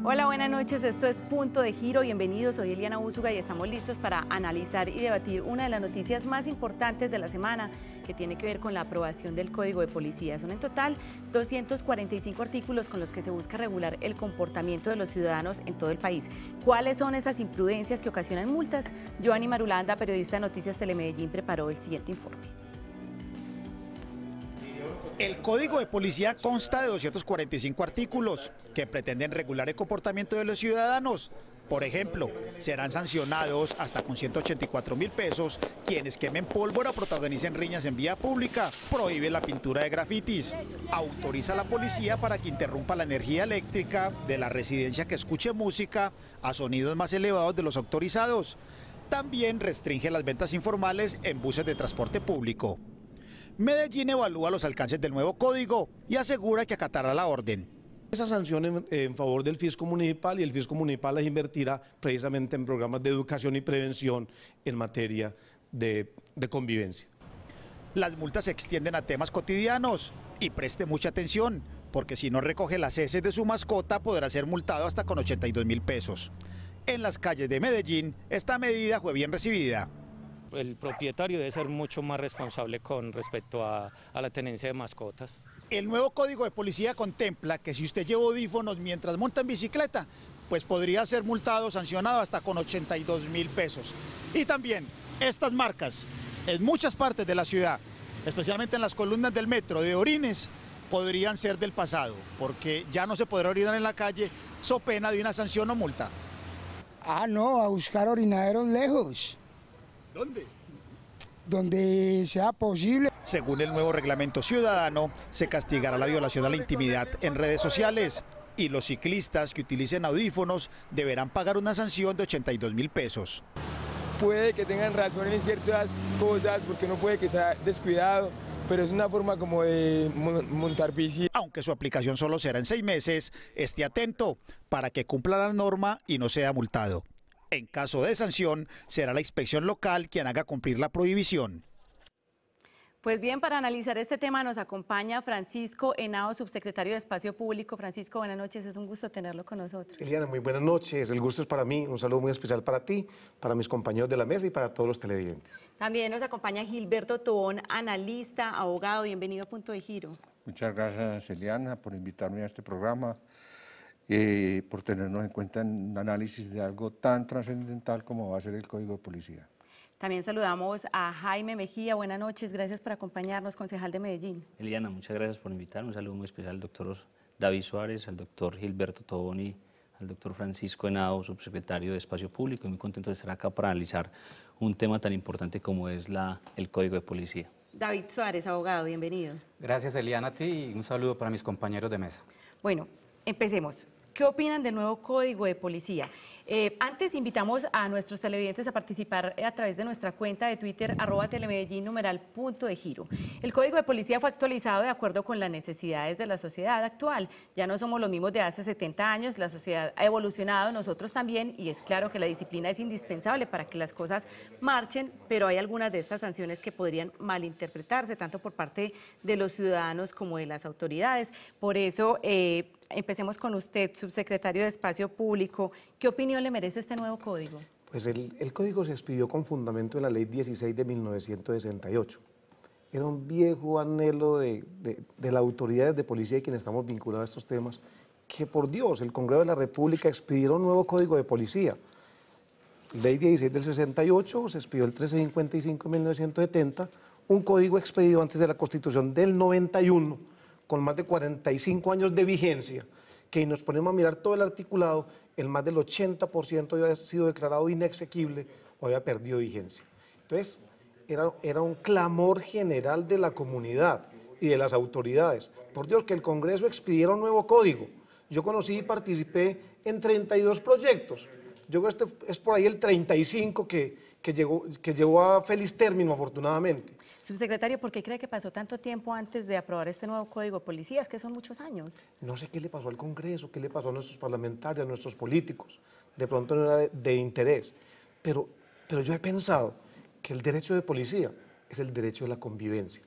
Hola, buenas noches, esto es Punto de Giro, bienvenidos, soy Eliana Úsuga y estamos listos para analizar y debatir una de las noticias más importantes de la semana que tiene que ver con la aprobación del Código de Policía. Son en total 245 artículos con los que se busca regular el comportamiento de los ciudadanos en todo el país. ¿Cuáles son esas imprudencias que ocasionan multas? Giovanni Marulanda, periodista de Noticias Telemedellín, preparó el siguiente informe. El Código de Policía consta de 245 artículos que pretenden regular el comportamiento de los ciudadanos. Por ejemplo, serán sancionados hasta con 184.000 pesos quienes quemen pólvora o protagonicen riñas en vía pública, prohíbe la pintura de grafitis, autoriza a la policía para que interrumpa la energía eléctrica de la residencia que escuche música a sonidos más elevados de los autorizados. También restringe las ventas informales en buses de transporte público. Medellín evalúa los alcances del nuevo código y asegura que acatará la orden. Esa sanción en favor del fisco municipal, y el fisco municipal las invertirá precisamente en programas de educación y prevención en materia de convivencia. Las multas se extienden a temas cotidianos y preste mucha atención, porque si no recoge las heces de su mascota podrá ser multado hasta con 82.000 pesos. En las calles de Medellín esta medida fue bien recibida. El propietario debe ser mucho más responsable con respecto a la tenencia de mascotas. El nuevo Código de Policía contempla que si usted lleva audífonos mientras monta en bicicleta, pues podría ser multado, sancionado hasta con 82.000 pesos. Y también estas marcas en muchas partes de la ciudad, especialmente en las columnas del metro de orines, podrían ser del pasado, porque ya no se podrá orinar en la calle, so pena de una sanción o multa. No, a buscar orinaderos lejos. ¿Dónde? Donde sea posible. Según el nuevo reglamento ciudadano, se castigará la violación a la intimidad en redes sociales y los ciclistas que utilicen audífonos deberán pagar una sanción de 82.000 pesos. Puede que tengan razón en ciertas cosas, porque no puede que sea descuidado, pero es una forma como de montar bici. Aunque su aplicación solo será en 6 meses, esté atento para que cumpla la norma y no sea multado. En caso de sanción, será la inspección local quien haga cumplir la prohibición. Pues bien, para analizar este tema nos acompaña Francisco Henao, subsecretario de Espacio Público. Francisco, buenas noches, es un gusto tenerlo con nosotros. Eliana, muy buenas noches, el gusto es para mí, un saludo muy especial para ti, para mis compañeros de la mesa y para todos los televidentes. También nos acompaña Gilberto Tobón, analista, abogado, bienvenido a Punto de Giro. Muchas gracias, Eliana, por invitarme a este programa, por tenernos en cuenta en un análisis de algo tan trascendental como va a ser el Código de Policía. También saludamos a Jaime Mejía, buenas noches, gracias por acompañarnos, concejal de Medellín. Eliana, muchas gracias por invitarme, un saludo muy especial al doctor David Suárez, al doctor Gilberto Tobón y al doctor Francisco Henao, subsecretario de Espacio Público, y muy contento de estar acá para analizar un tema tan importante como es el Código de Policía. David Suárez, abogado, bienvenido. Gracias, Eliana, a ti, y un saludo para mis compañeros de mesa. Bueno, empecemos. ¿Qué opinan del nuevo Código de Policía? Antes invitamos a nuestros televidentes a participar a través de nuestra cuenta de Twitter, @telemedellín, #Punto de Giro. El Código de Policía fue actualizado de acuerdo con las necesidades de la sociedad actual. Ya no somos los mismos de hace 70 años, la sociedad ha evolucionado, nosotros también, y es claro que la disciplina es indispensable para que las cosas marchen, pero hay algunas de estas sanciones que podrían malinterpretarse, tanto por parte de los ciudadanos como de las autoridades. Por eso, empecemos con usted, subsecretario de Espacio Público. ¿Qué opinión le merece este nuevo código? Pues el código se expidió con fundamento en la ley 16 de 1968. Era un viejo anhelo de las autoridades de policía y quienes estamos vinculados a estos temas, que por Dios, el Congreso de la República expidió un nuevo código de policía. Ley 16 del 68, se expidió el 1355 de 1970, un código expedido antes de la Constitución del 91, con más de 45 años de vigencia, que nos ponemos a mirar todo el articulado, el más del 80% había sido declarado inexequible o había perdido vigencia. Entonces, era un clamor general de la comunidad y de las autoridades. Por Dios, que el Congreso expidiera un nuevo código. Yo conocí y participé en 32 proyectos. Yo creo que este es por ahí el 35 que llegó a feliz término, afortunadamente. Subsecretario, ¿por qué cree que pasó tanto tiempo antes de aprobar este nuevo Código de Policía? Es que son muchos años. No sé qué le pasó al Congreso, qué le pasó a nuestros parlamentarios, a nuestros políticos. De pronto no era de interés. Pero yo he pensado que el derecho de policía es el derecho de la convivencia.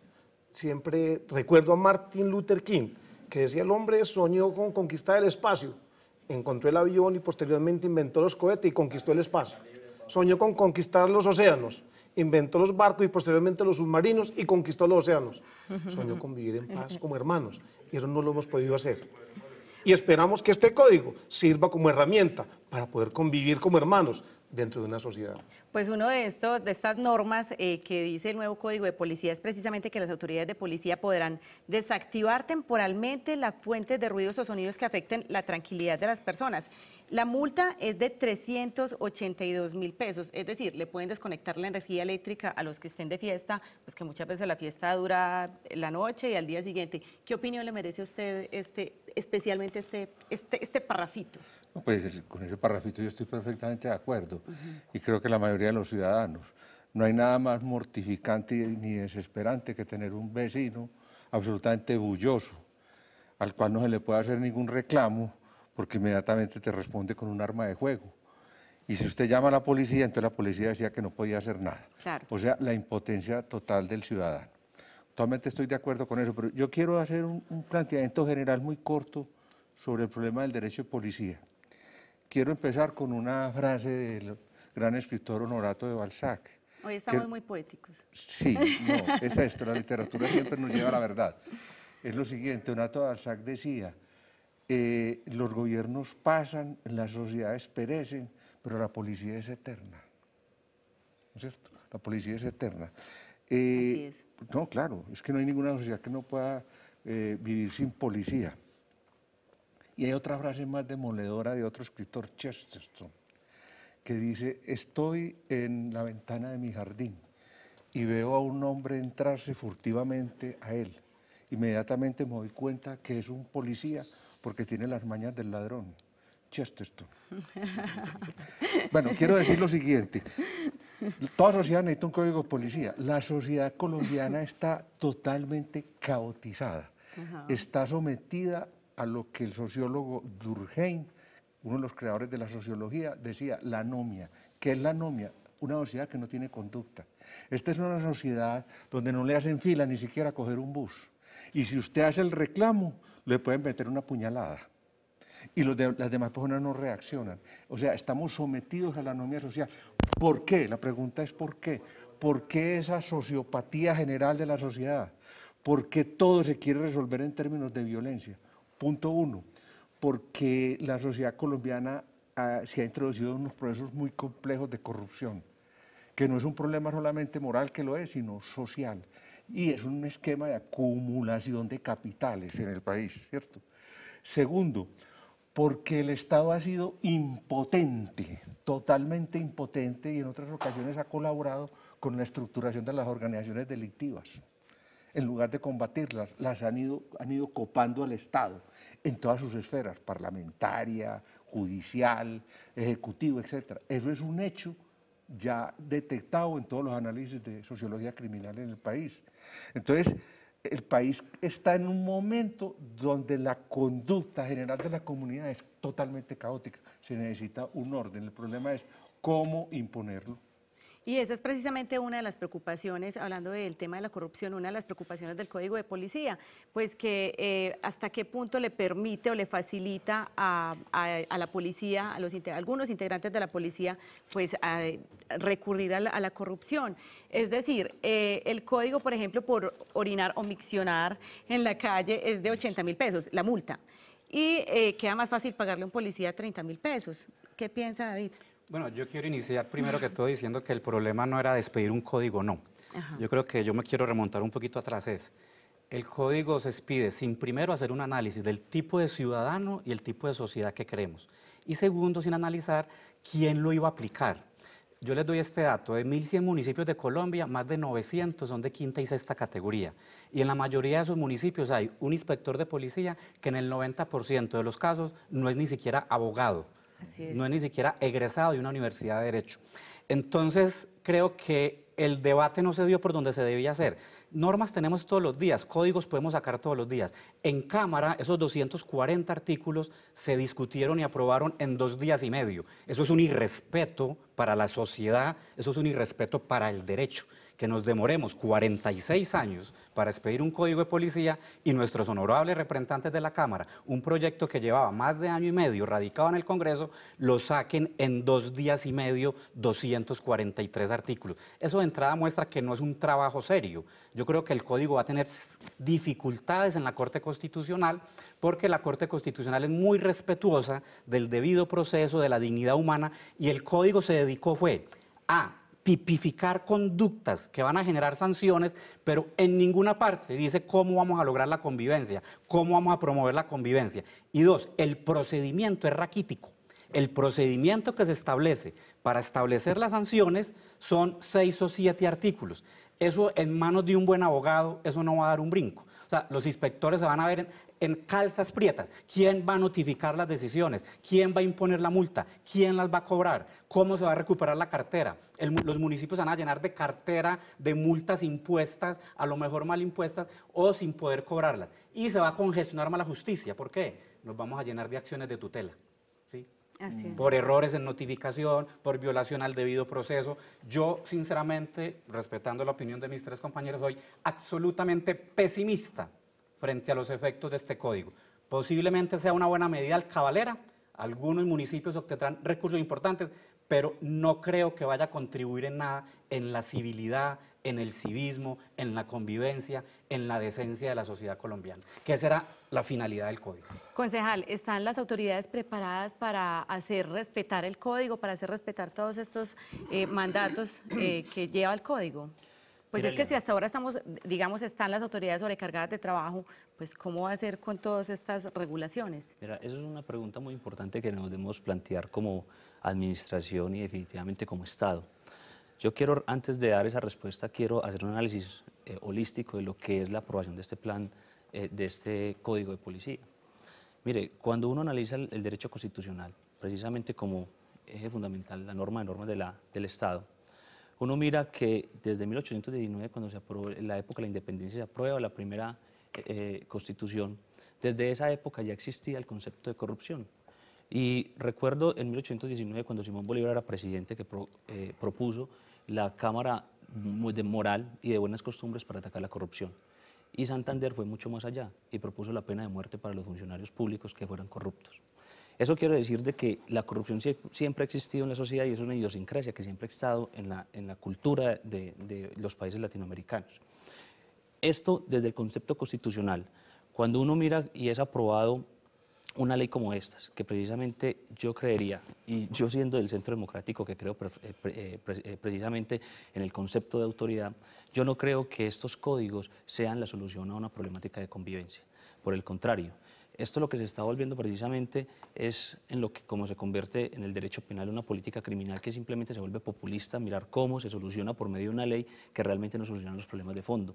Siempre recuerdo a Martin Luther King, que decía: el hombre soñó con conquistar el espacio, encontró el avión y posteriormente inventó los cohetes y conquistó el espacio. Soñó con conquistar los océanos, inventó los barcos y posteriormente los submarinos y conquistó los océanos. Soñó con vivir en paz como hermanos y eso no lo hemos podido hacer. Y esperamos que este código sirva como herramienta para poder convivir como hermanos dentro de una sociedad. Pues uno de estas normas que dice el nuevo Código de Policía es precisamente que las autoridades de policía podrán desactivar temporalmente las fuentes de ruidos o sonidos que afecten la tranquilidad de las personas. La multa es de 382.000 pesos, es decir, le pueden desconectar la energía eléctrica a los que estén de fiesta, pues que muchas veces la fiesta dura la noche y al día siguiente. ¿Qué opinión le merece a usted especialmente este parrafito? No, pues con ese parrafito yo estoy perfectamente de acuerdo y creo que la mayoría de los ciudadanos. No hay nada más mortificante ni desesperante que tener un vecino absolutamente bulloso, al cual no se le puede hacer ningún reclamo porque inmediatamente te responde con un arma de fuego. Y si usted llama a la policía, entonces la policía decía que no podía hacer nada. Claro. O sea, la impotencia total del ciudadano. Totalmente estoy de acuerdo con eso, pero yo quiero hacer un planteamiento general muy corto sobre el problema del derecho de policía. Quiero empezar con una frase del gran escritor Honorato de Balzac. Hoy estamos muy poéticos. Sí, no, es esto, la literatura siempre nos lleva a la verdad. Es lo siguiente, Honorato de Balzac decía, los gobiernos pasan, las sociedades perecen, pero la policía es eterna. ¿No es cierto? La policía es eterna. Así es. No, claro, es que no hay ninguna sociedad que no pueda vivir sin policía. Y hay otra frase más demoledora de otro escritor, Chesterton, que dice, estoy en la ventana de mi jardín y veo a un hombre entrarse furtivamente a él. Inmediatamente me doy cuenta que es un policía porque tiene las mañas del ladrón. Chesterton. Bueno, quiero decir lo siguiente. Toda sociedad necesita un código de policía. La sociedad colombiana está totalmente caotizada. Está sometida a lo que el sociólogo Durkheim, uno de los creadores de la sociología, decía, la anomia. ¿Qué es la anomia? Una sociedad que no tiene conducta. Esta es una sociedad donde no le hacen fila ni siquiera a coger un bus. Y si usted hace el reclamo, le pueden meter una puñalada. Y las demás personas no reaccionan. O sea, estamos sometidos a la anomia social. ¿Por qué? La pregunta es ¿por qué? ¿Por qué esa sociopatía general de la sociedad? ¿Por qué todo se quiere resolver en términos de violencia? Punto uno, porque la sociedad colombiana se ha introducido en unos procesos muy complejos de corrupción, que no es un problema solamente moral que lo es, sino social. Y es un esquema de acumulación de capitales en el país, ¿cierto? Segundo, porque el Estado ha sido impotente, totalmente impotente, y en otras ocasiones ha colaborado con la estructuración de las organizaciones delictivas. En lugar de combatirlas, las han ido copando al Estado en todas sus esferas, parlamentaria, judicial, ejecutivo, etc. Eso es un hecho ya detectado en todos los análisis de sociología criminal en el país. Entonces, el país está en un momento donde la conducta general de la comunidad es totalmente caótica. Se necesita un orden. El problema es cómo imponerlo. Y esa es precisamente una de las preocupaciones, hablando del tema de la corrupción, una de las preocupaciones del Código de Policía, pues que hasta qué punto le permite o le facilita a la policía, a algunos integrantes de la policía, pues a recurrir a la corrupción. Es decir, el código, por ejemplo, por orinar o miccionar en la calle es de 80.000 pesos, la multa. Y queda más fácil pagarle a un policía 30.000 pesos. ¿Qué piensa David? Bueno, yo quiero iniciar primero que todo diciendo que el problema no era despedir un código, no. Yo creo que yo me quiero remontar un poquito atrás. El código se expide sin primero hacer un análisis del tipo de ciudadano y el tipo de sociedad que queremos. Y segundo, sin analizar quién lo iba a aplicar. Yo les doy este dato, de 1.100 municipios de Colombia, más de 900 son de quinta y sexta categoría. Y en la mayoría de esos municipios hay un inspector de policía que en el 90% de los casos no es ni siquiera abogado. No es ni siquiera egresado de una universidad de Derecho. Entonces, creo que el debate no se dio por donde se debía hacer. Normas tenemos todos los días, códigos podemos sacar todos los días. En Cámara, esos 240 artículos se discutieron y aprobaron en 2 días y medio. Eso es un irrespeto para la sociedad, eso es un irrespeto para el derecho. Que nos demoremos 46 años para expedir un código de policía y nuestros honorables representantes de la Cámara, un proyecto que llevaba más de año y medio radicado en el Congreso, lo saquen en 2 días y medio 243 artículos. Eso de entrada muestra que no es un trabajo serio. Yo creo que el código va a tener dificultades en la Corte Constitucional porque la Corte Constitucional es muy respetuosa del debido proceso, de la dignidad humana, y el código se dedicó fue a tipificar conductas que van a generar sanciones, pero en ninguna parte dice cómo vamos a lograr la convivencia, cómo vamos a promover la convivencia. Y 2, el procedimiento es raquítico. El procedimiento que se establece para establecer las sanciones son 6 o 7 artículos. Eso en manos de un buen abogado, eso no va a dar un brinco. O sea, los inspectores se van a ver en calzas prietas. ¿Quién va a notificar las decisiones? ¿Quién va a imponer la multa? ¿Quién las va a cobrar? ¿Cómo se va a recuperar la cartera? Los municipios se van a llenar de cartera de multas impuestas, a lo mejor mal impuestas, o sin poder cobrarlas. Y se va a congestionar más la justicia. ¿Por qué? Nos vamos a llenar de acciones de tutela. ¿Sí? Así es. Por errores en notificación, por violación al debido proceso. Yo, sinceramente, respetando la opinión de mis 3 compañeros, soy absolutamente pesimista frente a los efectos de este código. Posiblemente sea una buena medida alcabalera, algunos municipios obtendrán recursos importantes, pero no creo que vaya a contribuir en nada en la civilidad, en el civismo, en la convivencia, en la decencia de la sociedad colombiana, que será la finalidad del código. Concejal, ¿están las autoridades preparadas para hacer respetar el código, para hacer respetar todos estos mandatos que lleva el código? Pues es que si hasta ahora estamos, digamos, están las autoridades sobrecargadas de trabajo, pues ¿cómo va a ser con todas estas regulaciones? Mira, eso es una pregunta muy importante que nos debemos plantear como administración y definitivamente como Estado. Yo quiero, antes de dar esa respuesta, quiero hacer un análisis holístico de lo que es la aprobación de este plan, de este Código de Policía. Mire, cuando uno analiza el derecho constitucional, precisamente como eje fundamental, la norma de normas del Estado, uno mira que desde 1819, cuando se aprobó, en la época de la independencia, se aprueba la primera constitución, desde esa época ya existía el concepto de corrupción. Y recuerdo en 1819, cuando Simón Bolívar era presidente, que propuso la Cámara de Moral y de Buenas Costumbres para atacar la corrupción. Y Santander fue mucho más allá y propuso la pena de muerte para los funcionarios públicos que fueran corruptos. Eso quiere decir de que la corrupción siempre ha existido en la sociedad y es una idiosincrasia que siempre ha estado en la cultura de los países latinoamericanos. Esto desde el concepto constitucional, cuando uno mira y es aprobado una ley como estas, que precisamente yo creería, y yo siendo del Centro Democrático que creo precisamente en el concepto de autoridad, yo no creo que estos códigos sean la solución a una problemática de convivencia. Por el contrario, esto lo que se está volviendo precisamente es en lo que como se convierte en el derecho penal una política criminal que simplemente se vuelve populista, mirar cómo se soluciona por medio de una ley que realmente no soluciona los problemas de fondo.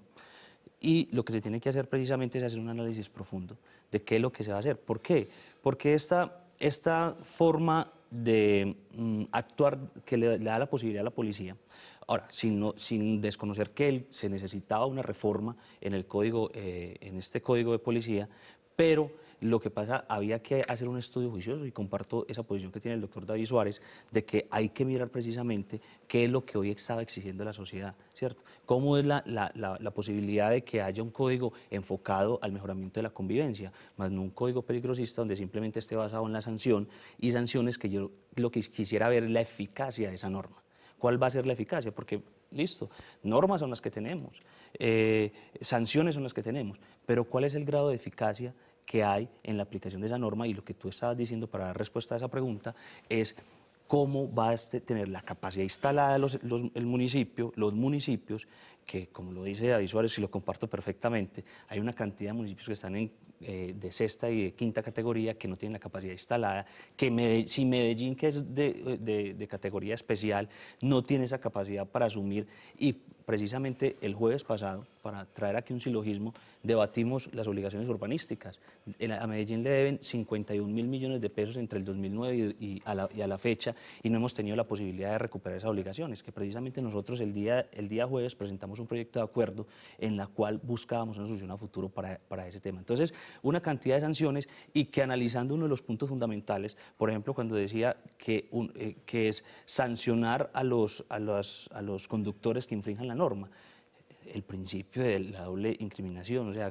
Y lo que se tiene que hacer precisamente es hacer un análisis profundo de qué es lo que se va a hacer. ¿Por qué? Porque esta forma de actuar que le da la posibilidad a la policía, ahora, sin desconocer que se necesitaba una reforma en el código, en este código de policía, pero lo que pasa, había que hacer un estudio juicioso y comparto esa posición que tiene el doctor David Suárez, de que hay que mirar precisamente qué es lo que hoy estaba exigiendo la sociedad, ¿cierto? Cómo es la posibilidad de que haya un código enfocado al mejoramiento de la convivencia, más no un código peligrosista donde simplemente esté basado en la sanción y sanciones que yo lo que quisiera ver es la eficacia de esa norma. ¿Cuál va a ser la eficacia? Porque, listo, normas son las que tenemos, sanciones son las que tenemos, pero ¿cuál es el grado de eficacia que hay en la aplicación de esa norma? Y lo que tú estabas diciendo para dar respuesta a esa pregunta es cómo va a tener la capacidad instalada el municipio, los municipios, que como lo dice David Suárez y lo comparto perfectamente, hay una cantidad de municipios que están de sexta y de quinta categoría que no tienen la capacidad instalada, que si Medellín, que es de categoría especial, no tiene esa capacidad para asumir. Y precisamente el jueves pasado, para traer aquí un silogismo, debatimos las obligaciones urbanísticas. A Medellín le deben 51.000 millones de pesos entre el 2009 y a la fecha, y no hemos tenido la posibilidad de recuperar esas obligaciones, que precisamente nosotros el día jueves presentamos un proyecto de acuerdo en la cual buscábamos una solución a futuro para ese tema. Entonces, una cantidad de sanciones, y que analizando uno de los puntos fundamentales, por ejemplo, cuando decía que es sancionar a los conductores que infrinjan la norma, el principio de la doble incriminación, o sea,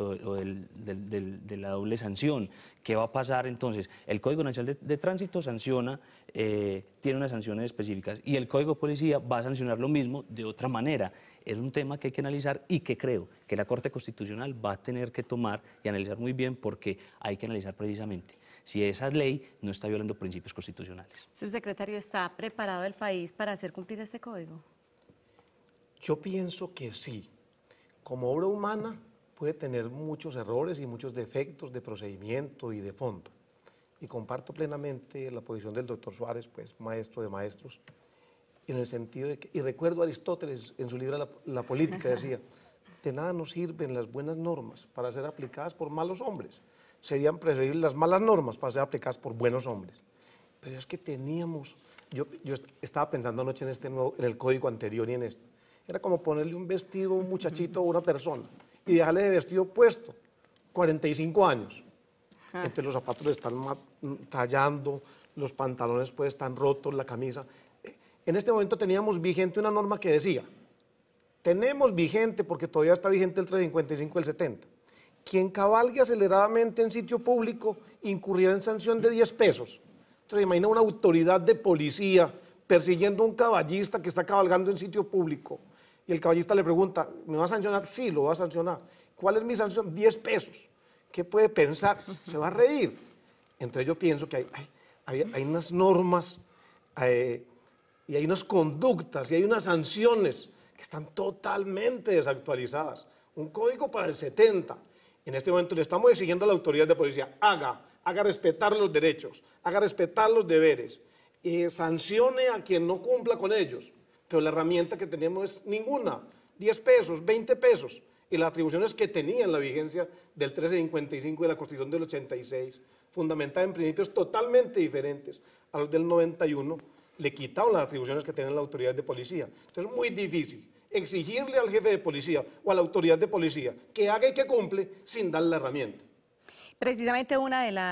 de la doble sanción. ¿Qué va a pasar entonces? El Código Nacional de Tránsito sanciona, tiene unas sanciones específicas, y el Código de Policía va a sancionar lo mismo de otra manera. Es un tema que hay que analizar y que creo que la Corte Constitucional va a tener que tomar y analizar muy bien, porque hay que analizar precisamente si esa ley no está violando principios constitucionales. Subsecretario, ¿está preparado el país para hacer cumplir este código? Yo pienso que sí. Como obra humana puede tener muchos errores y muchos defectos de procedimiento y de fondo. Y comparto plenamente la posición del doctor Suárez, pues maestro de maestros, en el sentido de que, y recuerdo a Aristóteles en su libro La Política, decía, de nada nos sirven las buenas normas para ser aplicadas por malos hombres. Serían preferibles las malas normas para ser aplicadas por buenos hombres. Pero es que teníamos, yo estaba pensando anoche en el código anterior y en este. Era como ponerle un vestido a un muchachito o una persona y dejarle de vestido puesto, 45 años. Entonces los zapatos le están tallando, los pantalones pues están rotos, la camisa. En este momento teníamos vigente una norma que decía, tenemos vigente, porque todavía está vigente el 355 del 70, quien cabalgue aceleradamente en sitio público incurrirá en sanción de 10 pesos. Entonces imagina una autoridad de policía persiguiendo a un caballista que está cabalgando en sitio público. Y el caballista le pregunta, ¿me va a sancionar? Sí, lo va a sancionar. ¿Cuál es mi sanción? 10 pesos. ¿Qué puede pensar? Se va a reír. Entonces yo pienso que hay unas normas y hay unas conductas y hay unas sanciones que están totalmente desactualizadas. Un código para el 70. En este momento le estamos exigiendo a la autoridad de policía, haga respetar los derechos, haga respetar los deberes, sancione a quien no cumpla con ellos. Pero la herramienta que tenemos es ninguna, 10 pesos, 20 pesos, y las atribuciones que tenía en la vigencia del 1355 de la Constitución del 86, fundamentada en principios totalmente diferentes a los del 91, le quitaron las atribuciones que tenía la autoridad de policía. Entonces es muy difícil exigirle al jefe de policía o a la autoridad de policía que haga y que cumple sin darle la herramienta. Precisamente una de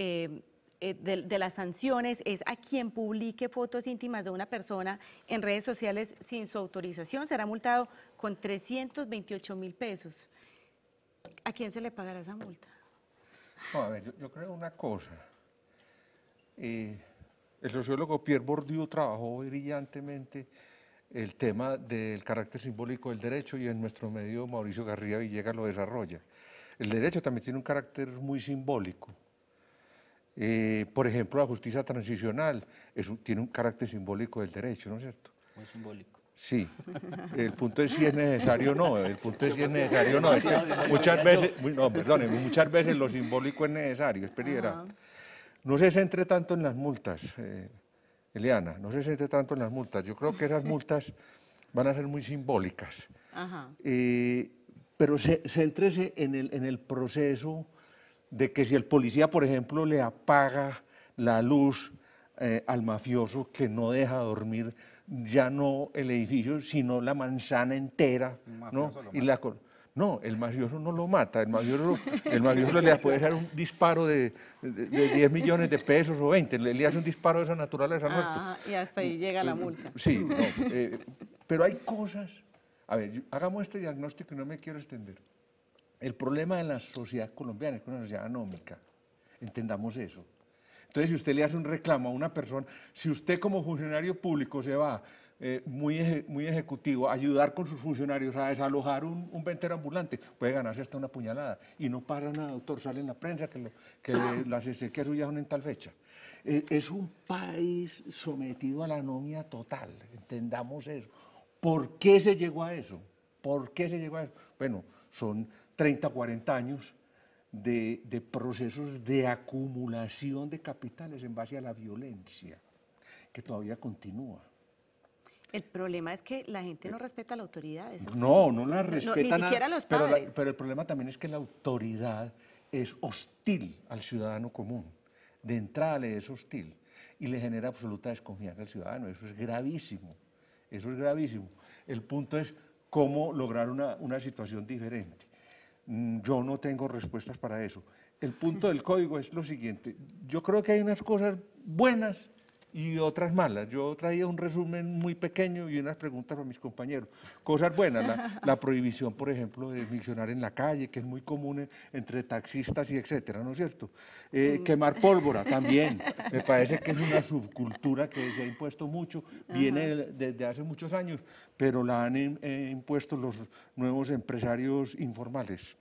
las sanciones es a quien publique fotos íntimas de una persona en redes sociales sin su autorización. Será multado con 328.000 pesos. ¿A quién se le pagará esa multa? No, a ver, yo creo una cosa. El sociólogo Pierre Bourdieu trabajó brillantemente el tema del carácter simbólico del derecho, y en nuestro medio Mauricio García Villegas lo desarrolla. El derecho también tiene un carácter muy simbólico. Por ejemplo, la justicia transicional tiene un carácter simbólico del derecho, ¿no es cierto? Muy simbólico. Sí, el punto es si es necesario o no, el punto es si es necesario o no. Es que muchas veces lo simbólico es necesario, espera. No se centre tanto en las multas, Eliana, no se centre tanto en las multas. Yo creo que esas multas van a ser muy simbólicas. Pero céntrese en el proceso de que si el policía, por ejemplo, le apaga la luz al mafioso que no deja dormir, ya no el edificio, sino la manzana entera, ¿no? No, el mafioso no lo mata, el mafioso le puede hacer un disparo de 10 millones de pesos o 20, le hace un disparo de esa naturaleza. Y hasta ahí llega la multa. Sí, no, pero hay cosas. A ver, hagamos este diagnóstico y no me quiero extender. El problema de la sociedad colombiana es que es una sociedad anómica, entendamos eso. Entonces, si usted le hace un reclamo a una persona, si usted como funcionario público se va muy ejecutivo a ayudar con sus funcionarios a desalojar un ventero ambulante, puede ganarse hasta una puñalada. Y no pasa nada, doctor, sale en la prensa que las exequias suyas son en tal fecha. Es un país sometido a la anomia total, entendamos eso. ¿Por qué se llegó a eso? ¿Por qué se llegó a eso? Bueno, son 30, 40 años de procesos de acumulación de capitales en base a la violencia, que todavía continúa. El problema es que la gente no respeta a la autoridad. No la respeta. Ni siquiera los padres. Pero el problema también es que la autoridad es hostil al ciudadano común. De entrada le es hostil y le genera absoluta desconfianza al ciudadano. Eso es gravísimo. Eso es gravísimo. El punto es cómo lograr una situación diferente. Yo no tengo respuestas para eso. El punto del código es lo siguiente. Yo creo que hay unas cosas buenas y otras malas. Yo traía un resumen muy pequeño y unas preguntas para mis compañeros. Cosas buenas, la prohibición, por ejemplo, de miccionar en la calle, que es muy común entre taxistas y etcétera, ¿no es cierto? Quemar pólvora también, me parece que es una subcultura que se ha impuesto mucho, viene desde hace muchos años, pero la han impuesto los nuevos empresarios informales.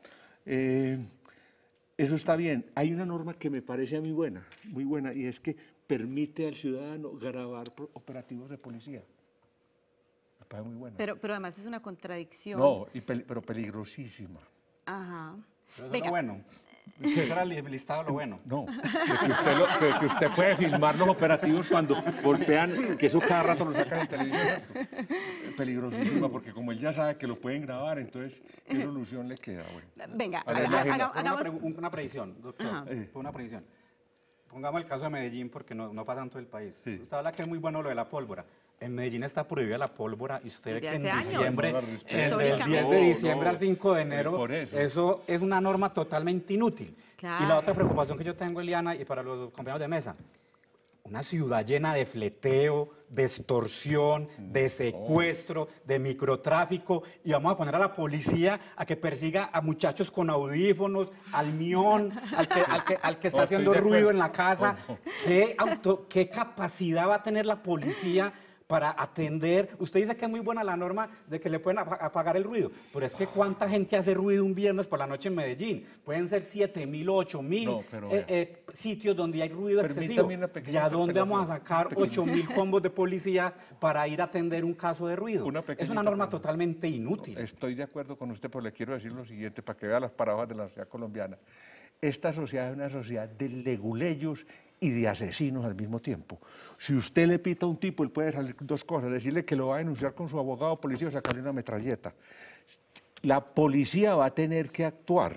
Eso está bien. Hay una norma que me parece a mí buena, y es que permite al ciudadano grabar operativos de policía. Me parece muy buena. Pero además es una contradicción. No, pero peligrosísima. Ajá. Pero eso es lo bueno. Eso era el listado lo bueno. No, que usted puede filmar los operativos cuando golpean, que eso cada rato lo sacan en televisión. Peligrosísima, porque como él ya sabe que lo pueden grabar, entonces, ¿qué solución le queda? Bueno, venga, hagamos una predicción, doctor. Una predicción. Pongamos el caso de Medellín, porque no pasa en todo el país. Sí. Usted habla que es muy bueno lo de la pólvora. En Medellín está prohibida la pólvora y usted ve que en diciembre, del 10 de diciembre al 5 de enero, eso es una norma totalmente inútil. Claro. Y la otra preocupación que yo tengo, Eliana, y para los compañeros de mesa, una ciudad llena de fleteo, de extorsión, de secuestro, de microtráfico, y vamos a poner a la policía a que persiga a muchachos con audífonos, al mión, al que está haciendo ruido en la casa. ¿Qué capacidad va a tener la policía para atender? Usted dice que es muy buena la norma de que le pueden apagar el ruido, pero es que ¿cuánta gente hace ruido un viernes por la noche en Medellín? Pueden ser 7.000 o 8.000 sitios donde hay ruido excesivo. ¿Y a dónde vamos a sacar 8.000 combos de policía para ir a atender un caso de ruido? Es una norma totalmente inútil. Estoy de acuerdo con usted, pero le quiero decir lo siguiente para que vea las paradojas de la sociedad colombiana. Esta sociedad es una sociedad de leguleyos y de asesinos al mismo tiempo. Si usted le pita a un tipo, él puede salir dos cosas: decirle que lo va a denunciar con su abogado o policía o sacarle una metralleta. La policía va a tener que actuar.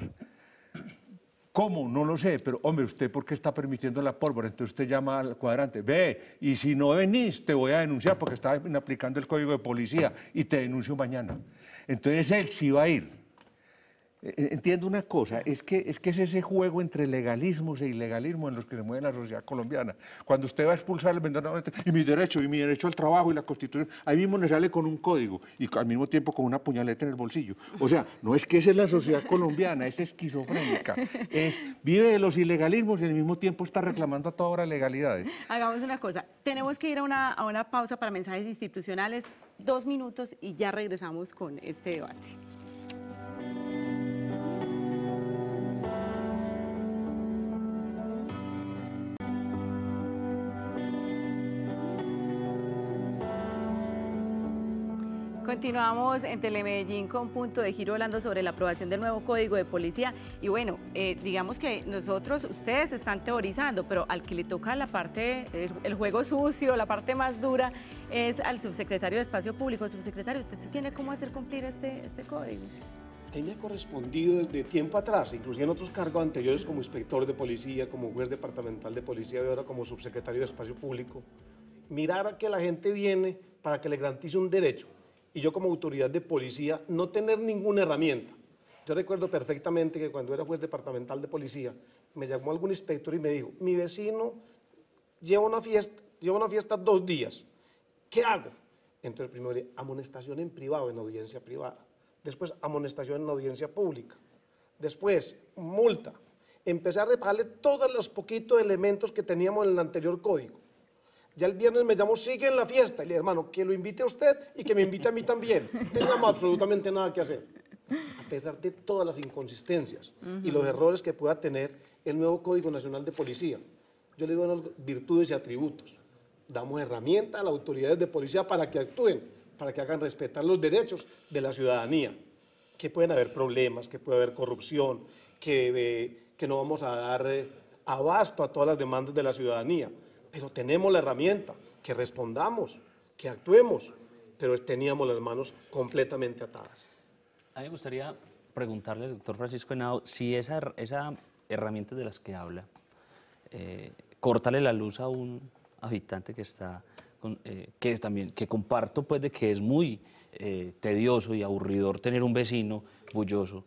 ¿Cómo? No lo sé, pero hombre, ¿usted por qué está permitiendo la pólvora? Entonces usted llama al cuadrante, ve, y si no venís, te voy a denunciar porque está aplicando el código de policía y te denuncio mañana. Entonces él sí va a ir. Entiendo una cosa, es que es ese juego entre legalismos e ilegalismos en los que se mueve la sociedad colombiana. Cuando usted va a expulsar y mi derecho al trabajo y la Constitución, ahí mismo le sale con un código y al mismo tiempo con una puñaleta en el bolsillo. O sea, no es que esa es la sociedad colombiana, es esquizofrénica. Vive de los ilegalismos y al mismo tiempo está reclamando a toda hora legalidades. Hagamos una cosa, tenemos que ir a una pausa para mensajes institucionales, 2 minutos y ya regresamos con este debate. Continuamos en Telemedellín con Punto de Giro hablando sobre la aprobación del nuevo Código de Policía y bueno, digamos que ustedes están teorizando, pero al que le toca la parte, el juego sucio, la parte más dura, es al subsecretario de Espacio Público. Subsecretario, ¿usted tiene cómo hacer cumplir este código? A mí me ha correspondido desde tiempo atrás, inclusive en otros cargos anteriores como inspector de policía, como juez departamental de policía y ahora como subsecretario de Espacio Público, mirar a que la gente viene para que le garantice un derecho. Y yo como autoridad de policía no tener ninguna herramienta. Yo recuerdo perfectamente que cuando era juez departamental de policía, me llamó algún inspector y me dijo, mi vecino lleva una fiesta 2 días, ¿qué hago? Entonces primero amonestación en privado, en audiencia privada, después amonestación en audiencia pública, después multa, empecé a repagarle todos los poquitos elementos que teníamos en el anterior código. Ya el viernes me llamó, sigue en la fiesta. Y le dije, hermano, que lo invite a usted y que me invite a mí también. No teníamos absolutamente nada que hacer. A pesar de todas las inconsistencias y los errores que pueda tener el nuevo Código Nacional de Policía, yo le doy unas virtudes y atributos. Damos herramientas a las autoridades de policía para que actúen, para que hagan respetar los derechos de la ciudadanía. Que pueden haber problemas, que puede haber corrupción, que que no vamos a dar abasto a todas las demandas de la ciudadanía, pero tenemos la herramienta, que respondamos, que actuemos, pero teníamos las manos completamente atadas. A mí me gustaría preguntarle al doctor Francisco Henao si esa herramienta de las que habla, cortarle la luz a un habitante que está, que comparto pues de que es muy tedioso y aburridor tener un vecino bulloso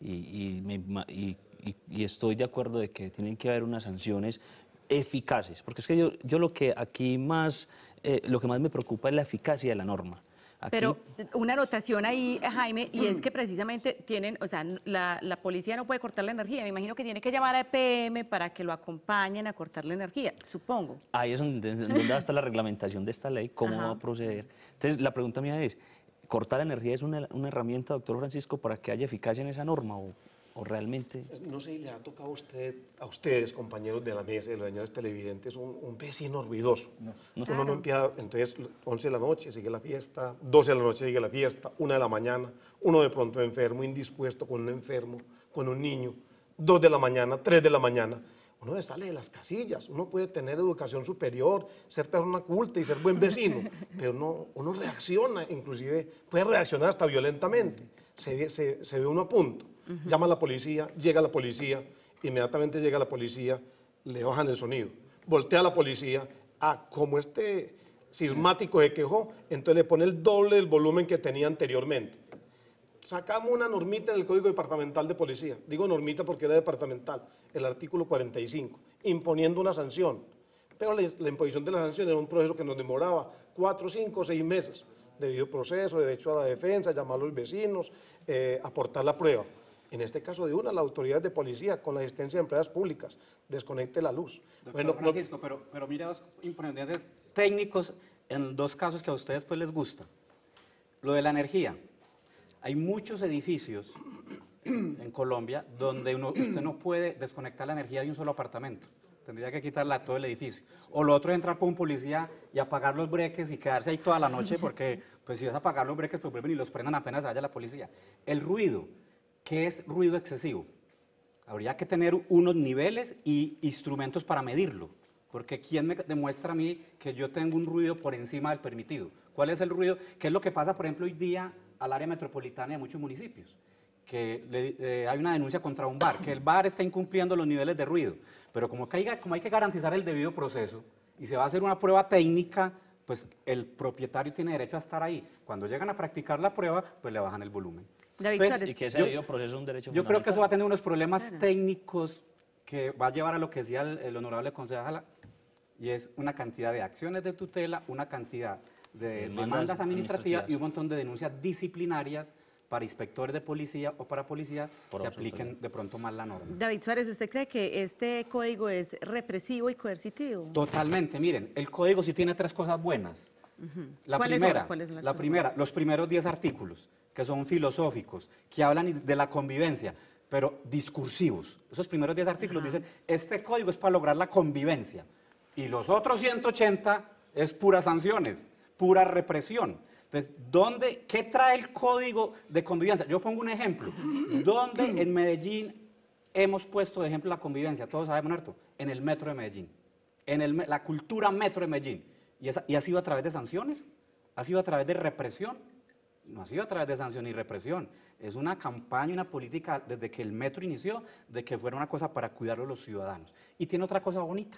y estoy de acuerdo de que tienen que haber unas sanciones eficaces, porque es que yo lo que más me preocupa es la eficacia de la norma. Aquí, pero una anotación ahí, Jaime, y es que precisamente la policía no puede cortar la energía. Me imagino que tiene que llamar a EPM para que lo acompañen a cortar la energía, supongo. ahí es donde está la reglamentación de esta ley, cómo va a proceder. Entonces, la pregunta mía es, ¿cortar la energía es una herramienta, doctor Francisco, para que haya eficacia en esa norma o realmente? No sé si le ha tocado a ustedes, compañeros de la mesa, de los señores televidentes, un vecino ruidoso. Uno no empieza, entonces 11 de la noche sigue la fiesta, 12 de la noche sigue la fiesta, 1 de la mañana, uno de pronto enfermo, indispuesto, con un enfermo, con un niño, 2 de la mañana, 3 de la mañana. Uno sale de las casillas, uno puede tener educación superior, ser persona culta y ser buen vecino, pero uno reacciona, inclusive puede reaccionar hasta violentamente, se ve uno a punto. Llama a la policía, llega la policía, inmediatamente llega la policía, le bajan el sonido. Voltea a la policía, como este sismático se quejó, entonces le pone el doble del volumen que tenía anteriormente. Sacamos una normita en el Código Departamental de Policía, digo normita porque era departamental, el artículo 45, imponiendo una sanción. Pero la imposición de la sanción era un proceso que nos demoraba 4, 5, 6 meses, debido proceso, derecho a la defensa, llamar a los vecinos, aportar la prueba. En este caso la autoridad de policía, con la asistencia de empresas públicas, desconecte la luz. Doctor Francisco, pero mira dos inconvenientes técnicos en 2 casos que a ustedes pues les gusta. Lo de la energía. Hay muchos edificios en Colombia donde usted no puede desconectar la energía de un solo apartamento. Tendría que quitarla a todo el edificio. O lo otro es entrar por un policía y apagar los breques y quedarse ahí toda la noche porque pues si vas a apagar los breques pues vuelven y los prendan apenas vaya la policía. El ruido. ¿Qué es ruido excesivo? Habría que tener unos niveles y instrumentos para medirlo, porque ¿quién me demuestra a mí que yo tengo un ruido por encima del permitido? ¿Cuál es el ruido? ¿Qué es lo que pasa, por ejemplo, hoy día al área metropolitana de muchos municipios? Que hay una denuncia contra un bar, que el bar está incumpliendo los niveles de ruido, pero como hay que garantizar el debido proceso y se va a hacer una prueba técnica, pues el propietario tiene derecho a estar ahí. Cuando llegan a practicar la prueba, pues le bajan el volumen. Y que ese debido proceso es un derecho fundamental. Yo creo que eso va a tener unos problemas técnicos que va a llevar a lo que decía el honorable concejal, y es una cantidad de acciones de tutela, una cantidad de demandas administrativas y un montón de denuncias disciplinarias para inspectores de policía o para policías que apliquen de pronto mal la norma. David Suárez, ¿usted cree que este código es represivo y coercitivo? Totalmente, miren, el código sí tiene 3 cosas buenas. La primera, los primeros 10 artículos, que son filosóficos, que hablan de la convivencia, pero discursivos. Esos primeros 10 artículos dicen, este código es para lograr la convivencia, y los otros 180 es puras sanciones, pura represión. Entonces, ¿qué trae el código de convivencia? Yo pongo un ejemplo. ¿Dónde en Medellín hemos puesto de ejemplo la convivencia? Todos sabemos, ¿no? En el metro de Medellín, la cultura metro de Medellín. ¿Y ha sido a través de sanciones? ¿Ha sido a través de represión? No ha sido a través de sanción y represión. Es una campaña, una política desde que el metro inició, de que fuera una cosa para cuidar a los ciudadanos. Y tiene otra cosa bonita,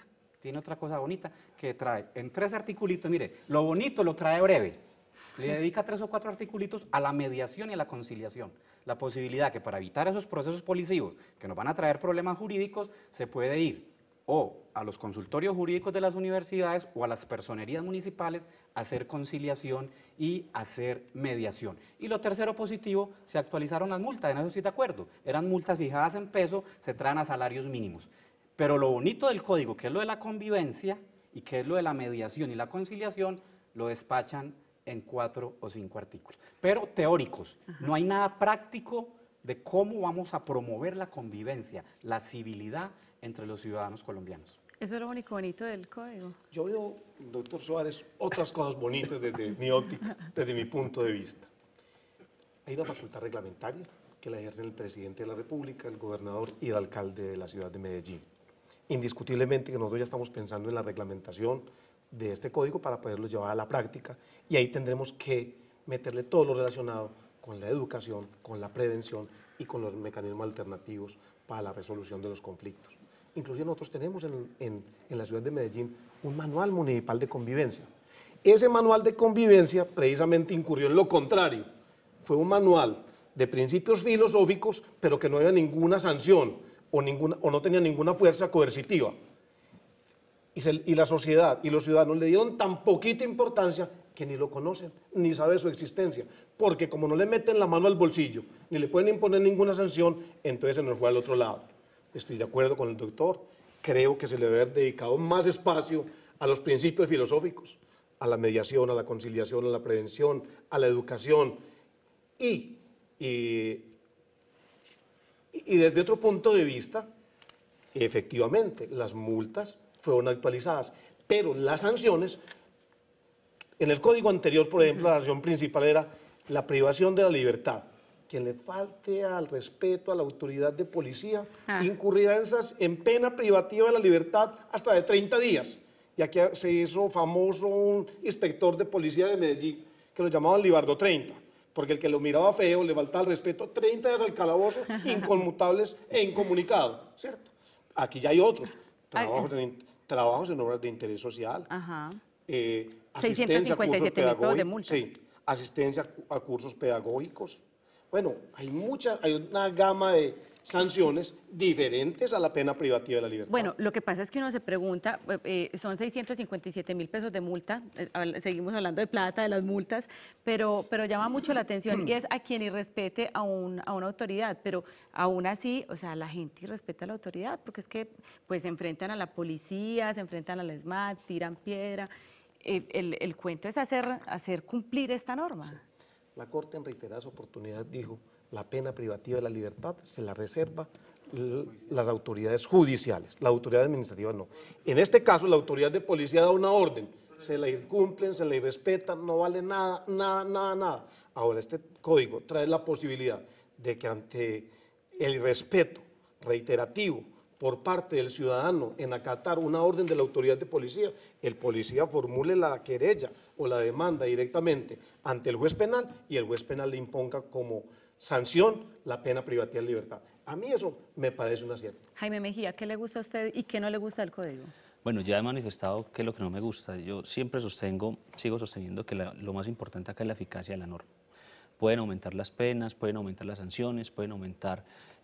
que trae en 3 articulitos, mire, lo bonito lo trae breve. Le dedica 3 o 4 articulitos a la mediación y a la conciliación. La posibilidad que para evitar esos procesos policivos que nos van a traer problemas jurídicos, se puede ir o a los consultorios jurídicos de las universidades o a las personerías municipales a hacer conciliación y hacer mediación. Y lo tercero positivo, se actualizaron las multas, en eso estoy de acuerdo. Eran multas fijadas en peso, se traen a salarios mínimos. Pero lo bonito del código, que es lo de la convivencia y que es lo de la mediación y la conciliación, lo despachan en 4 o 5 artículos. Pero teóricos, no hay nada práctico de cómo vamos a promover la convivencia, la civilidad entre los ciudadanos colombianos. Eso es lo único bonito del código. Yo veo, doctor Suárez, otras cosas bonitas desde mi óptica, desde mi punto de vista. Hay una facultad reglamentaria, que la ejercen el presidente de la República, el gobernador y el alcalde de la ciudad de Medellín. Indiscutiblemente que nosotros ya estamos pensando en la reglamentación de este código para poderlo llevar a la práctica, y ahí tendremos que meterle todo lo relacionado con la educación, con la prevención y con los mecanismos alternativos para la resolución de los conflictos. Inclusive nosotros tenemos en la ciudad de Medellín un manual municipal de convivencia. Ese manual de convivencia precisamente incurrió en lo contrario. Fue un manual de principios filosóficos, pero que no había ninguna sanción o no tenía ninguna fuerza coercitiva. Y la sociedad y los ciudadanos le dieron tan poquita importancia que ni lo conocen, ni sabe su existencia, porque como no le meten la mano al bolsillo, ni le pueden imponer ninguna sanción, entonces se nos fue al otro lado. Estoy de acuerdo con el doctor, creo que se le debe haber dedicado más espacio a los principios filosóficos, a la mediación, a la conciliación, a la prevención, a la educación, y desde otro punto de vista, efectivamente, las multas fueron actualizadas, pero las sanciones, en el código anterior, por ejemplo, la sanción principal era la privación de la libertad. Quien le falte al respeto a la autoridad de policía incurrirá en pena privativa de la libertad hasta de 30 días. Y aquí se hizo famoso un inspector de policía de Medellín, que lo llamaban Libardo 30, porque el que lo miraba feo, le faltaba el respeto, 30 días al calabozo, inconmutables e incomunicado, ¿cierto? Aquí ya hay otros, trabajos en obras de interés social, asistencia a cursos pedagógicos, sí, asistencia a cursos pedagógicos. Bueno, hay una gama de sanciones diferentes a la pena privativa de la libertad. Bueno, lo que pasa es que uno se pregunta, son 657.000 pesos de multa, seguimos hablando de plata, de las multas, pero llama mucho la atención y es a quien irrespete a una autoridad, pero aún así, o sea, la gente irrespeta a la autoridad, porque es que pues se enfrentan a la policía, se enfrentan al ESMAD, tiran piedra. El cuento es hacer cumplir esta norma. Sí. La Corte en reiteradas oportunidades dijo, la pena privativa de la libertad se la reserva las autoridades judiciales, la autoridad administrativa no. En este caso, la autoridad de policía da una orden, se la incumplen, se la irrespetan, no vale nada, nada. Ahora, este código trae la posibilidad de que ante el irrespeto reiterativo por parte del ciudadano en acatar una orden de la autoridad de policía, el policía formule la querella o la demanda directamente ante el juez penal y el juez penal le imponga como sanción la pena privativa de libertad. A mí eso me parece un acierto. Jaime Mejía, ¿qué le gusta a usted y qué no le gusta del código? Bueno, ya he manifestado qué es lo que no me gusta. Yo siempre sigo sosteniendo que lo más importante acá es la eficacia de la norma. Pueden aumentar las penas, pueden aumentar las sanciones, pueden aumentar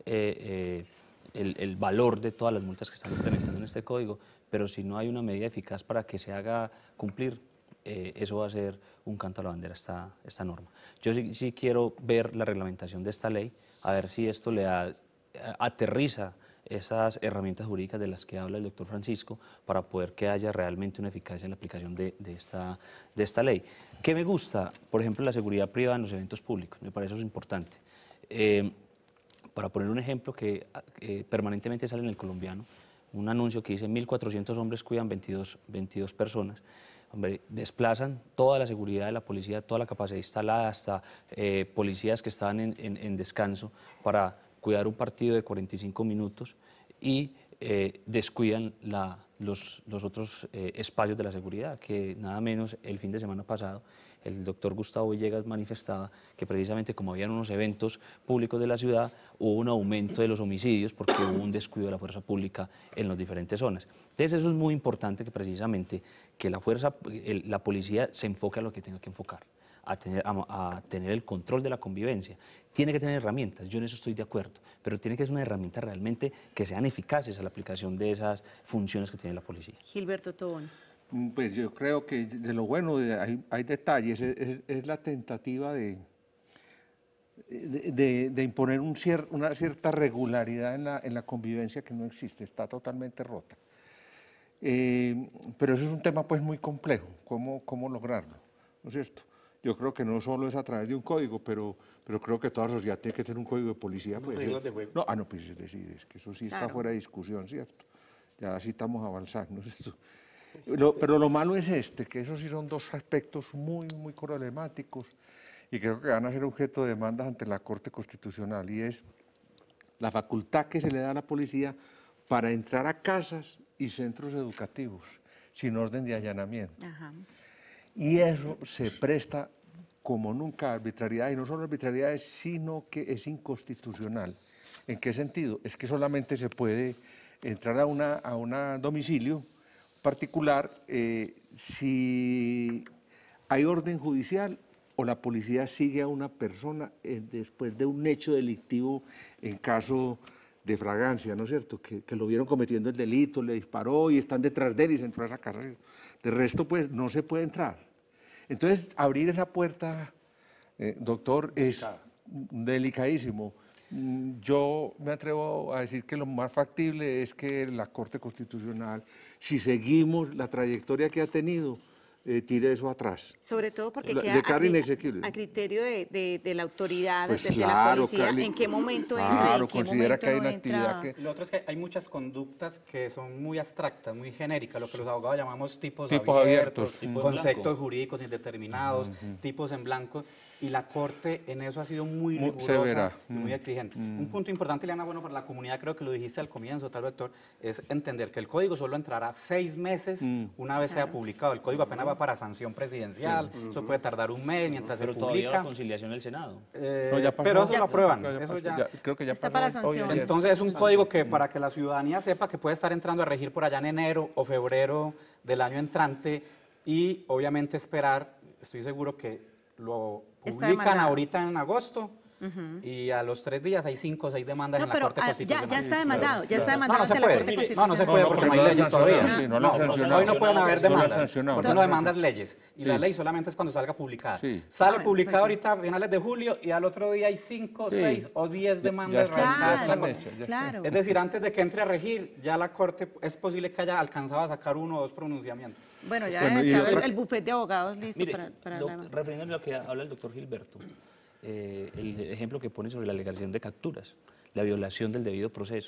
el valor de todas las multas que están implementando en este código, pero si no hay una medida eficaz para que se haga cumplir, eso va a ser un canto a la bandera esta norma. Yo sí quiero ver la reglamentación de esta ley, a ver si esto le aterriza esas herramientas jurídicas de las que habla el doctor Francisco para poder que haya realmente una eficacia en la aplicación de esta ley. ¿Qué me gusta? Por ejemplo, la seguridad privada en los eventos públicos, me parece eso importante. Para poner un ejemplo que permanentemente sale en El Colombiano, un anuncio que dice 1.400 hombres cuidan 22 personas. Hombre, desplazan toda la seguridad de la policía, toda la capacidad instalada, hasta policías que estaban en descanso para cuidar un partido de 45 minutos y descuidan los otros espacios de la seguridad, que nada menos el fin de semana pasado el doctor Gustavo Villegas manifestaba que precisamente como habían unos eventos públicos de la ciudad, hubo un aumento de los homicidios porque hubo un descuido de la fuerza pública en las diferentes zonas. Entonces eso es muy importante, que precisamente que la policía se enfoque a lo que tenga que enfocar, a tener el control de la convivencia. Tiene que tener herramientas, yo en eso estoy de acuerdo, pero tiene que ser una herramienta realmente que sean eficaces a la aplicación de esas funciones que tiene la policía. Gilberto Tobón. Pues yo creo que de lo bueno hay detalles, es la tentativa de imponer una cierta regularidad en la convivencia que no existe, está totalmente rota. Pero eso es un tema pues muy complejo, cómo lograrlo, ¿no es cierto? Yo creo que no solo es a través de un código, pero creo que toda sociedad tiene que tener un código de policía. Pues, reglas de juego. No, pues es que eso sí está fuera de discusión, ¿cierto? Ya así estamos avanzando, ¿cierto? Pero lo malo es que esos sí son dos aspectos muy problemáticos y creo que van a ser objeto de demandas ante la Corte Constitucional, y es la facultad que se le da a la policía para entrar a casas y centros educativos sin orden de allanamiento. Ajá. Y eso se presta como nunca a arbitrariedad, y no solo arbitrariedades, sino que es inconstitucional. ¿En qué sentido? Es que solamente se puede entrar a un domicilio particular si hay orden judicial o la policía sigue a una persona después de un hecho delictivo en caso de fragancia, ¿no es cierto? Que lo vieron cometiendo el delito, le disparó y están detrás de él y se entró a esa casa. De resto, pues, no se puede entrar. Entonces, abrir esa puerta, doctor, es delicadísimo. Yo me atrevo a decir que lo más factible es que la Corte Constitucional, si seguimos la trayectoria que ha tenido, tire eso atrás. Sobre todo porque De queda cara inexequible. a criterio de la autoridad, Pues de claro, la policía, Cali, en qué momento claro, entra, en qué considera momento que hay no una entra. actividad Lo otro es que hay muchas conductas que son muy abstractas, muy genéricas, lo que los abogados llamamos tipos Tipos abiertos, abiertos. conceptos jurídicos indeterminados, tipos en blanco, y la Corte en eso ha sido muy Muy rigurosa severa. y muy exigente. Un punto importante, Ileana, bueno, para la comunidad, creo que lo dijiste al comienzo, tal vez, doctor, es entender que el código solo entrará 6 meses una vez sea publicado. El código apenas va para sanción presidencial, eso puede tardar un mes mientras Pero se todavía publica. la conciliación en el Senado. No, ya pasó. Pero eso lo aprueban. Ya Eso pasó, ya. creo que ya Está pasó para hoy sanción. ayer. Entonces es un código que para que la ciudadanía sepa que puede estar entrando a regir por allá en enero o febrero del año entrante y obviamente esperar, estoy seguro que lo Está publican demandado. ahorita en agosto y a los 3 días hay 5 o 6 demandas No, en la pero Corte ya Constitucional. está demandado, ya está No, demandado no se ante la puede. Corte No, no se Constitucional. puede porque no hay leyes todavía. Sí, no lo han sancionado. Hoy no pueden haber No lo han demandas, sancionado. porque no demandas leyes. Y la Sí. ley solamente es cuando salga publicada. Sí. Sale bueno, publicada perfecto. ahorita a finales de julio y al otro día hay 5, Sí. 6 o 10 Ya demandas está. radicadas en la Claro, Corte. hecho, ya está. claro. Es decir, antes de que entre a regir, ya la Corte es posible que haya alcanzado a sacar 1 o 2 pronunciamientos. Bueno, ya Bueno, debe y estar otra- el bufete de abogados listo Mire, para la demanda. refiriéndome a lo que habla el doctor Gilberto, el ejemplo que pone sobre la legalización de capturas, la violación del debido proceso.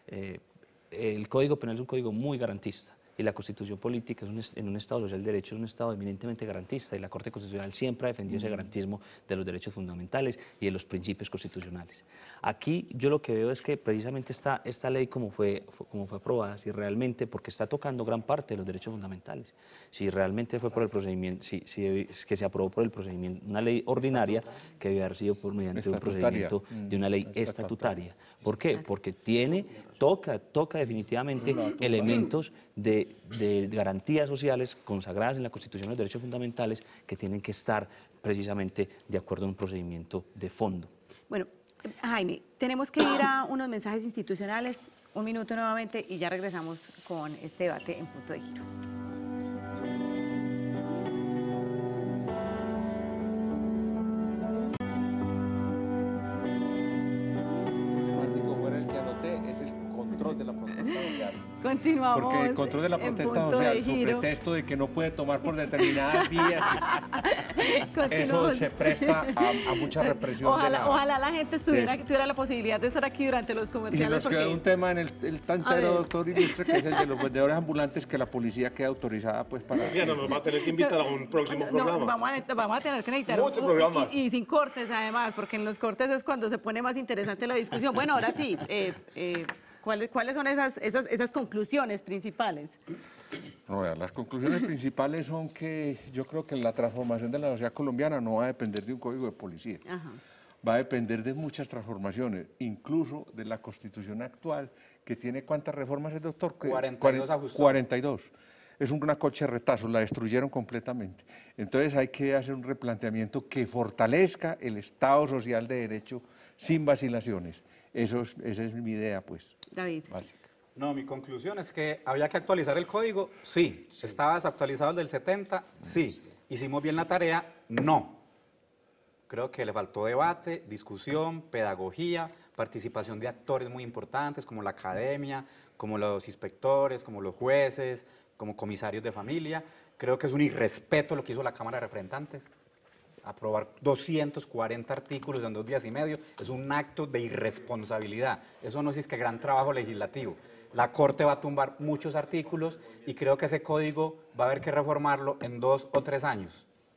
El Código Penal es un código muy garantista y la Constitución política en un Estado social de derecho es un Estado eminentemente garantista y la Corte Constitucional siempre ha defendido ese garantismo de los derechos fundamentales y de los principios constitucionales. Aquí yo lo que veo es que precisamente esta ley como fue aprobada, si realmente, porque está tocando gran parte de los derechos fundamentales, si realmente fue por el procedimiento, que se aprobó por el procedimiento, una ley ordinaria que debe haber sido mediante un Estatutaria. procedimiento de una ley estatutaria. ¿Por qué? Porque toca definitivamente elementos de garantías sociales consagradas en la Constitución de los Derechos Fundamentales que tienen que estar precisamente de acuerdo a un procedimiento de fondo. Bueno, Jaime, tenemos que ir a unos mensajes institucionales, un minuto nuevamente y ya regresamos con este debate en Punto de Giro. Fuera el que anoté es el control de la protesta social. Continuamos. Porque el control de la en protesta Punto social, de su Giro. pretexto de que no puede tomar por determinadas vías, eso Continuamos. se presta a mucha represión. Ojalá la gente tuviera de- la posibilidad de estar aquí durante los Y comerciales. nos queda porque un tema en el A ver. tantero, doctor Ilustre, que es el de los vendedores ambulantes, que la policía queda autorizada pues para... Diana nos va a tener que invitar a un próximo No, programa. vamos a tener que necesitar Muchos programas. y sin cortes además, porque en los cortes es cuando se pone más interesante la discusión. Bueno, ahora sí, ¿cuáles son esas conclusiones principales? No, vea, las conclusiones principales son que yo creo que la transformación de la sociedad colombiana no va a depender de un código de policía. Ajá. Va a depender de muchas transformaciones, incluso de la Constitución actual, que tiene ¿cuántas reformas el doctor? 42 ajustadas. 42. Es una coche de retazos, la destruyeron completamente. Entonces hay que hacer un replanteamiento que fortalezca el Estado social de derecho sin vacilaciones. Esa es mi idea, pues, David. básica. No, mi conclusión es que había que actualizar el código, sí. ¿Estaba desactualizado el del 70? Sí. ¿Hicimos bien la tarea? No. Creo que le faltó debate, discusión, pedagogía, participación de actores muy importantes como la academia, como los inspectores, como los jueces, como comisarios de familia. Creo que es un irrespeto lo que hizo la Cámara de Representantes. Aprobar 240 artículos en 2 días y medio es un acto de irresponsabilidad. Eso no es que gran trabajo legislativo. La Corte va a tumbar muchos artículos y creo que ese código va a haber que reformarlo en 2 o 3 años.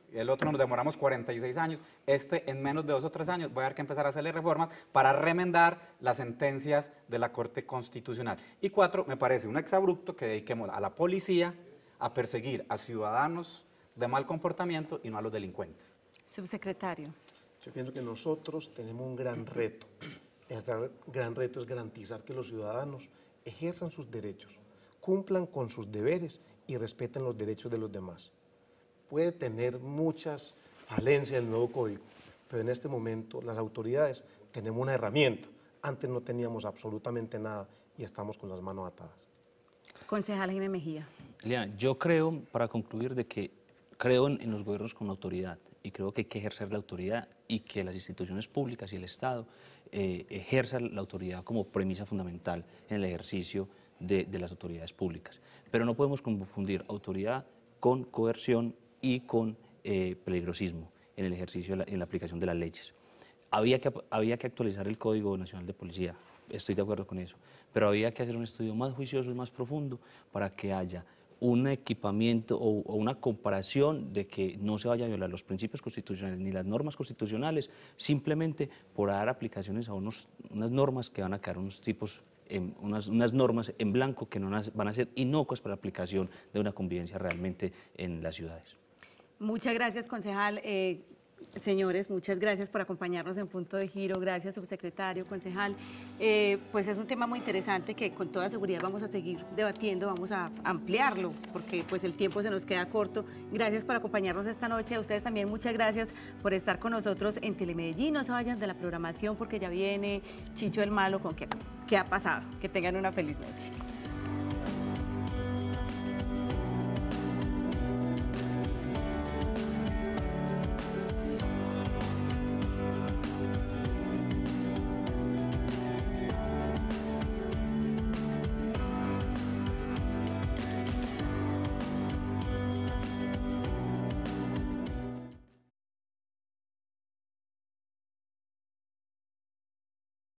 el otro nos demoramos 46 años, en menos de 2 o 3 años va a haber que empezar a hacerle reformas para remendar las sentencias de la Corte Constitucional. Y 4, me parece un exabrupto que dediquemos a la policía a perseguir a ciudadanos de mal comportamiento y no a los delincuentes. Subsecretario. Yo pienso que nosotros tenemos un gran reto. El gran reto es garantizar que los ciudadanos ejerzan sus derechos, cumplan con sus deberes y respeten los derechos de los demás. Puede tener muchas falencias el nuevo código, pero en este momento las autoridades tenemos una herramienta. Antes no teníamos absolutamente nada y estamos con las manos atadas. Concejal Jaime Mejía. Eliana, yo creo, para concluir, de que creo en los gobiernos con autoridad y creo que hay que ejercer la autoridad y que las instituciones públicas y el Estado ejerzan la autoridad como premisa fundamental en el ejercicio de las autoridades públicas. Pero no podemos confundir autoridad con coerción y con peligrosismo en el ejercicio, en la aplicación de las leyes. Había que actualizar el Código Nacional de Policía, estoy de acuerdo con eso, pero había que hacer un estudio más juicioso y más profundo para que haya un equipamiento o una comparación de que no se vaya a violar los principios constitucionales ni las normas constitucionales simplemente por dar aplicaciones a unas normas que van a quedar unas normas en blanco que no van a ser inocuas para la aplicación de una convivencia realmente en las ciudades. Muchas gracias, concejal. Señores, muchas gracias por acompañarnos en Punto de Giro. Gracias, subsecretario, concejal. Pues es un tema muy interesante que con toda seguridad vamos a seguir debatiendo, vamos a ampliarlo porque pues el tiempo se nos queda corto. Gracias por acompañarnos esta noche. A ustedes también muchas gracias por estar con nosotros en Telemedellín. No se vayan de la programación porque ya viene Chicho el Malo con qué ha pasado. Que tengan una feliz noche.